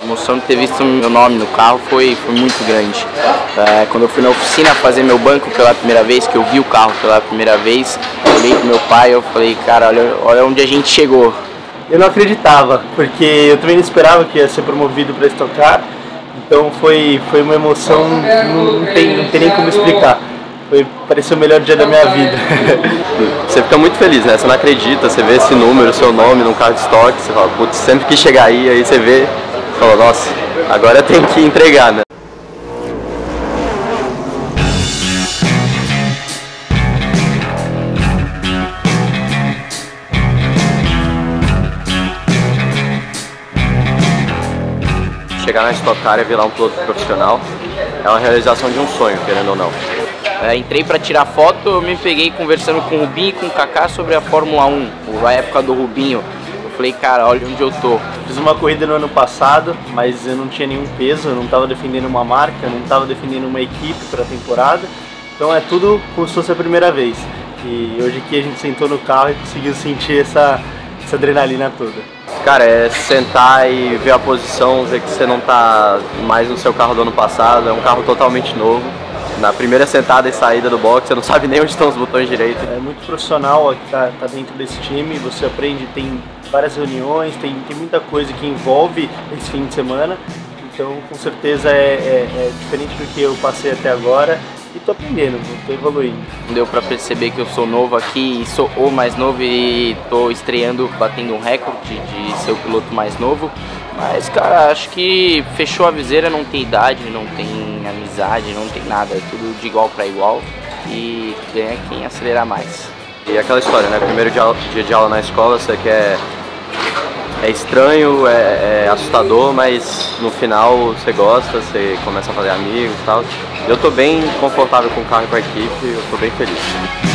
emoção de ter visto meu nome no carro foi muito grande. Quando eu fui na oficina fazer meu banco pela primeira vez, que eu vi o carro pela primeira vez, eu olhei pro meu pai e eu falei, cara, olha onde a gente chegou. Eu não acreditava, porque eu também não esperava que ia ser promovido para Stock Car, então foi uma emoção, não tem nem como explicar. Pareceu o melhor dia da minha vida. Você fica muito feliz, né? Você não acredita, você vê esse número, seu nome num carro de estoque, você fala, putz, sempre quis chegar aí você vê, você fala, nossa, agora tem que entregar, né? Chegar na Stock Car e virar um piloto profissional é uma realização de um sonho, querendo ou não. Entrei para tirar foto, eu me peguei conversando com o Rubinho e com o Kaká sobre a Fórmula 1, a época do Rubinho. Eu falei, cara, olha onde eu tô. Fiz uma corrida no ano passado, mas eu não tinha nenhum peso, eu não estava defendendo uma marca, eu não estava defendendo uma equipe para a temporada. Então é tudo como se fosse a primeira vez. E hoje aqui a gente sentou no carro e conseguiu sentir essa adrenalina toda. Cara, é sentar e ver a posição, ver que você não tá mais no seu carro do ano passado, é um carro totalmente novo. Na primeira sentada e saída do box, você não sabe nem onde estão os botões direito. É muito profissional que tá dentro desse time, você aprende, tem várias reuniões, tem muita coisa que envolve esse fim de semana. Então, com certeza é diferente do que eu passei até agora e tô aprendendo, tô evoluindo. Deu pra perceber que eu sou novo aqui e sou o mais novo e tô estreando, batendo um recorde de ser o piloto mais novo. Mas, cara, acho que fechou a viseira, não tem idade, não tem amizade, não tem nada, é tudo de igual para igual e ganha quem acelerar mais. E aquela história, né? Primeiro dia de aula na escola, você quer... É estranho, é assustador, mas no final você gosta, você começa a fazer amigos e tal. Eu tô bem confortável com o carro e com a equipe, eu tô bem feliz.